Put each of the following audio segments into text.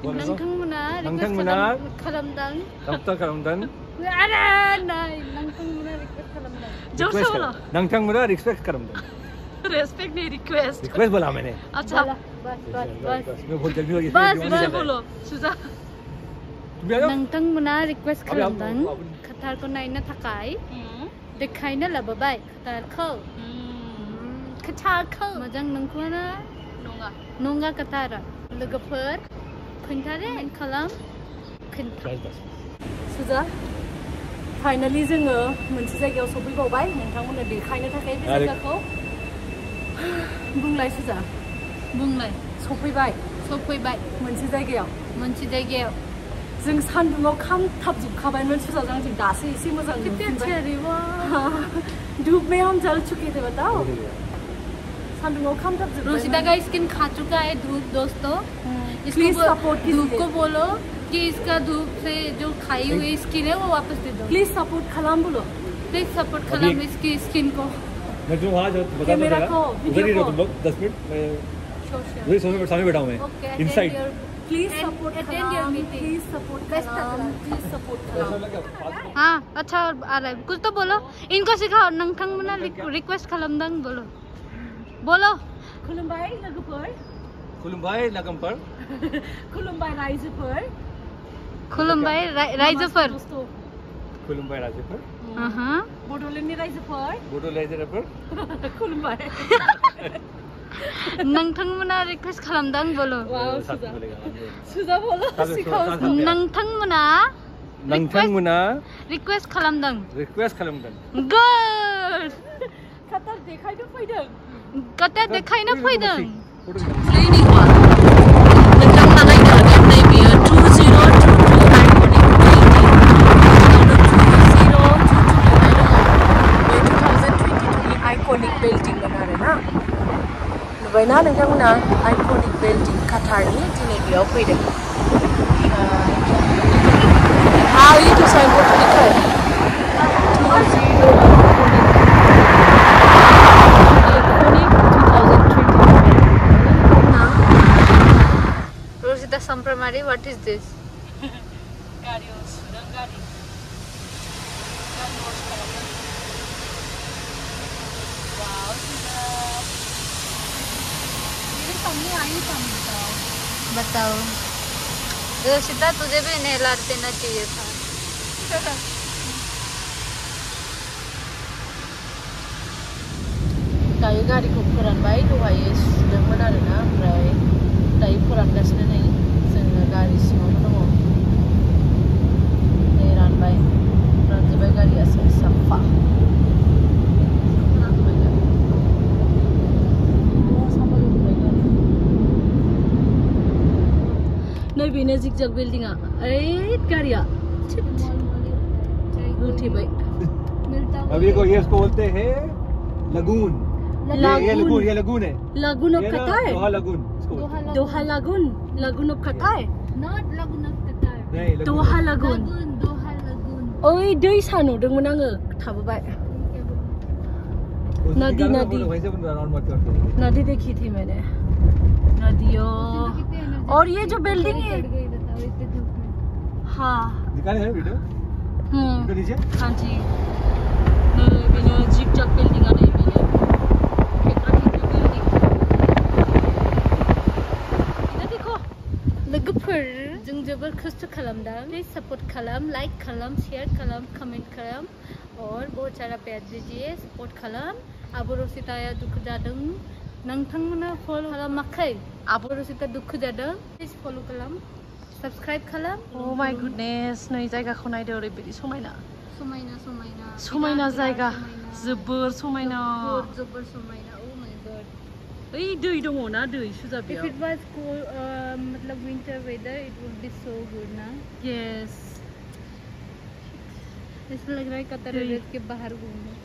नोंथांमोना खालामदों आरे नाय नोंथांमोना रिक्वेस्ट खालामदों जोरसे बोलो नोंथांमोना रिक्वेस्ट खालामदों रेस्पेक्ट नहीं रिक्वेस्ट बोला मैंने अच्छा बस मैं बहुत जल्दी हो गई बस बोलो सुजा नोंथांमोना रिक्वेस्ट खालामदों कतारखौ नायनो थाखाय देखायनो लाबोबाय कतारखौ मोजां नोंखौना नङा कतारा लोगोफोर खोन्थादे खालाम सुजा फाइनाली जोङो मोनसे जायगायाव सफैबावबाय नोंथांमोननो देखायनो थाखाय बे जायगाखौ बुंलाय सुजा बुंलाय सफैबाय मोनसे जायगायाव जों सान्दुङाव खामथाबजोबखाबायमोन सुजाजों जों दासो एसे मोजां धूप में हम जल चुके थे बताओ सान्दुङाव खामथाबजोबबाय रोसिता का स्किन खा चुका है धूप दोस्तों प्लीज सपोर्ट धूप को बोलो कि इसका धूप से जो खाई हुई स्किन है वो वापस दे दो प्लीज सपोर्ट खलाम इसकी स्किन को मैं जो वहाँ जो बता रहा था उधर ही रहो तुम लोग 10 मिनट मैं वही सामने बैठा हूँ मैं इनसाइड प्लीज सपोर्ट हाँ अच्छा आ रहा है कुछ तो बोलो इनको सिखाओ नोंथांमोना रिक्वेस्ट खालामदों बोलो खुलुमबाय लोगोफोर खुलुमबाय रायजोफोर बड'लेण्डनि रायजोफोर खुलुमबाय नोंथांमोना रिक्वेस्ट खालामदों बोलो सुजा बोलो सिखाओ नोंथांमोना रिक्वेस्ट खालामदों गुड कतार देखायनो फैदों ट्रेनिं वा नोंथांमोना नायनो हागोन नैबेयो 2022 आइकनिक बिल्डिंमोन आरोना नुबायना नोंथांमोना आइकनिक बिल्डिं कातारनि दिनै बेयाव फैदों itu signboard itu Rosita Sampramari, what is this? Gari wash, gari wash karaman. Wow, Sita. मेरे सामने आई बताओ रोशिता तुझे भी नेल आर्ट देना चाहिए था दायो गारिखौ फोरानबाय दहायो सुदोंमोन आरोना ओमफ्राय दायो फोरानगासिनो नै जोङो गारि सिङावनो दङ नै रानजोब्बाय गारिया साफा नै बेनो जिगजाग बिल्डिंआ ओइ गारिया उठेबाय अभी को ये इसको बोलते हैं लगून ये लगून है lagoon of Qatar Doha lagoon of Qatar not lagoon of Qatar Doha lagoon ओइ दै सानुदोंमोन आङो थाबोबाय नदी देखी थी मैंने नदियों और ये जो बिल्डिंग है हाँ दिखाने है वीडियो नीचे हाँ जी बेनो जिगजाग बिल्डिंग आ नहीं बेयो इधर देखो लोगोफोर जों जोबोर खस्थ' खालामदों प्लीज सपोर्ट खालाम लाइक खालाम शेयर खालाम कमेंट खालाम और बहुत सारा प्यार दीजिए सपोर्ट खालाम आब' रसिताया दुखु जादों नोंथांमोना फल खालामाखै आब' रसिता दुखु जादों प्लिज फल खालाम सब्सक्राइब खालाम ओ माय गुडनेस नै जायगाखौ नायदो ओरैबायदि समायना जायगा जोबोर समायना ओ माय गॉड ओइ दै दङ ना दै सुजा बेयाव इफ इट वाज मतलब winter weather it would be so good ना यस ऐसा लग रहा है कतार के बाहर घूमने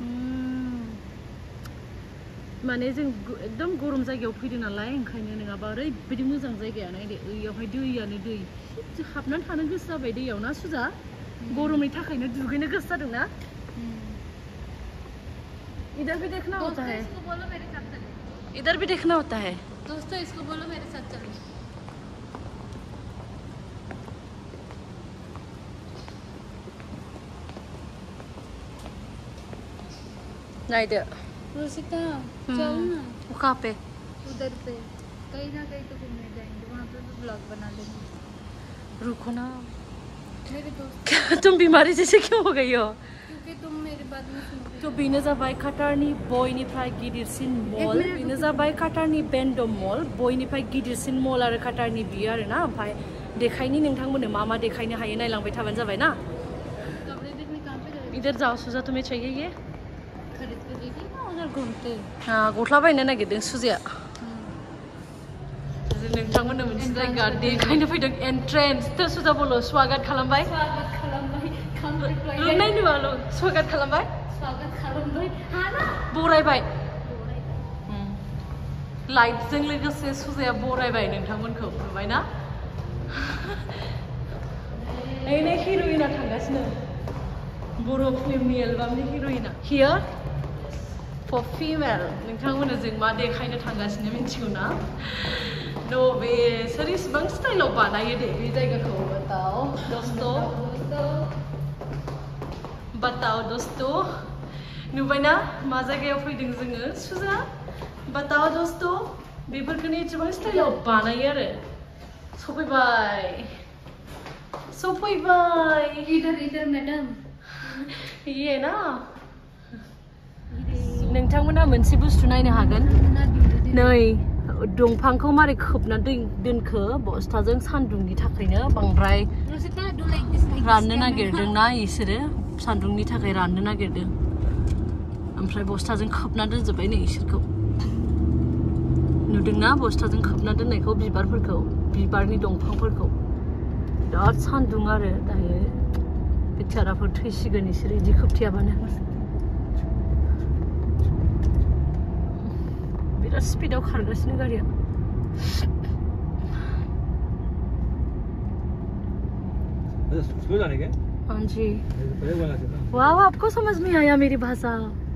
माने जों एकदम गरम जायगायाव फैदों नालाय ओंखायनो नङाबा ओरैबायदि मोजां जायगाया नायदो ओइयावहाय दैयानो दै हाबनानै थानो गोसो जाबाय दैयाव ना सुजा गरमनि थाखायनो दुगैनो गोसो जादों ना इधर भी देखना होता है इधर भी देखना होता है दोस्तों इसको बोलो मेरे साथ चलो नहीं दे रोसिता चल ना वो कहाँ पे उधर पे कहीं ना कहीं तो घूमने जाएंगे वहाँ पे भी ब्लॉग बना लेंगे रुको ना मेरे दोस्त तुम बीमारी जैसे क्यों हो गई हो क्योंकि तुम मेरी बात नहीं सुनते तो बेनो जाबाय काटारनि बयनिफ्राय गिदिरसिन मल बेनो जाबाय काटारनि बेन्डम मल बयनिफ्राय गिदिरसिन मल आरो काटारनि बियो आरोना ओमफ्राय देखायनि नोंथांमोननो मा देखायनो हायो नायलांबाय थाबानो जाबाय ना कपड़े देखने कहाँ पे जाएंगे इधर जाओ सुजा तुम्हें चाहिए ये खरीद के देगी ना उधर घूमते हाँ गस्ला बायनो नागिरदों सुजाया नोंथांमोननो मोनसे जायगा देखायनो फैदों एन्ट्रेन्स तो सुजा बोलो स्वागत खालामबाय नायनो आलो स्वागत खालामबाय बरायबाय लाइटजों लोगोसे सुजाया बरायबाय नोंथांमोनखौ नुबाय ना नै हिर'इना थांगासिनो बर' फिल्मनि एलबामनि हिर'इना हियर फर फिमेल नोंथांमोननो जों मा देखायनो थांगासिनो मिन्थिगौ ना नो बे सोर इसिबां स्टाइलाव बानायो दे बे जायगाखौ बताओ दोस्तो नुबायना मा जायगायाव फैदों जोङो सुजा बताओ दोस्तो बेफोरखौनो एसेबां स्टाइलाव बानायो आरो सफैबाय इधर मैडम ये ना नोंथांमोना मोनसे बुस्थु नायनो हागोन नै दंफांखौ मारै खोबना दोनखो बस्थाजों सान्दुंनि थाखायनो बांद्राय राननो नागिरदों ना इसोरो सान्दुंनि थाखाय राननो नागिरदों ओमफ्राय बस्थाजों खोबना दोनजोबबाय नै इसोरखौ नुदोंना बस्थाजों खोबना दोननायखौ बिबारफोरखौ बिबारनि दंफांफोरखौ बिराद सान्दुं आरो दायो बेचाराफोर थैसिगोन इसोर इदि खोबथेयाबानो बिराद स्पिडाव खारगासिनो गारिया स्लो जाने के हाँ जी वाह आपको समझ में आया मेरी भाषा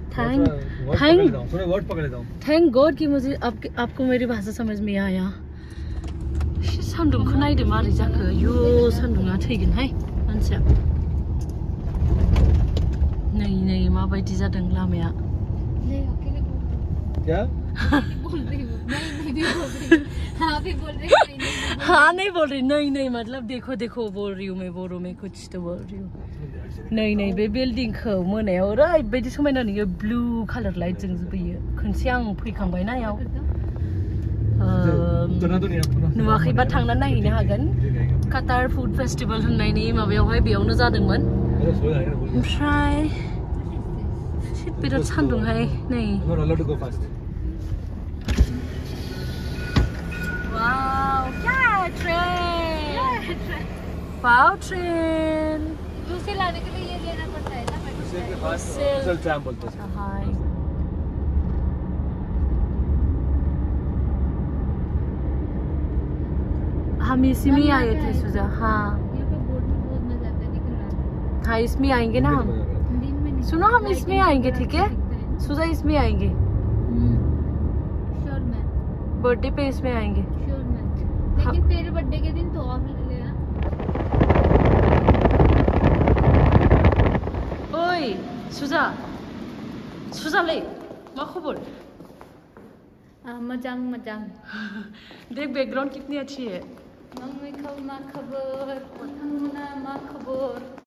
थैंक गॉड कि मुझे आपको मेरी भाषा समझ में आया सान्दुंखौ नायदो मारै जाखो आयु सान्दुङा थैगोनहाय मानसिया नै माबायदि जादों लामाया हाँ नहीं बोल रही नहीं मतलब देखो बोल रही हूँ मैं बोरो में कुछ तो बोल रही हूँ नहीं बे बिल्डिंखौ मोनायाव ओरैबायदि समायना नुयो ब्लु कालार लाइट जोंबो बियो खनसे आं फैखांबाय ना याव नुवाखैबा थांनानै नायहैनो हागोन काटार फुड फेस्टिवल होननायनि माबायावहाय बेयावनो जादोंमोन ओमफ्राय बिराद सान्दुंहाय नै वाव क्या ट्रेन वाव ट्रेन दूसरे लाने के लिए ये लेना पड़ता है ना ट्रैम बोलते हैं हाय हम इसी में आए थे सुजा हाँ यहाँ पे बोर्ड में बहुत मजा आता है लेकिन हाँ इसमें आएंगे ना हम दिन में नहीं सुनो हम इसमें आएंगे ठीक है सुजा इसमें आएंगे श्योर मैम बर्थडे पे इसमें आएंगे श्योर मैम लेकिन तेरे बर्थडे के दिन तो ऑफ ले लेना ओए सुजा ले मा खबर मजांग देख बैकग्राउंड कितनी अच्छी है मा खबर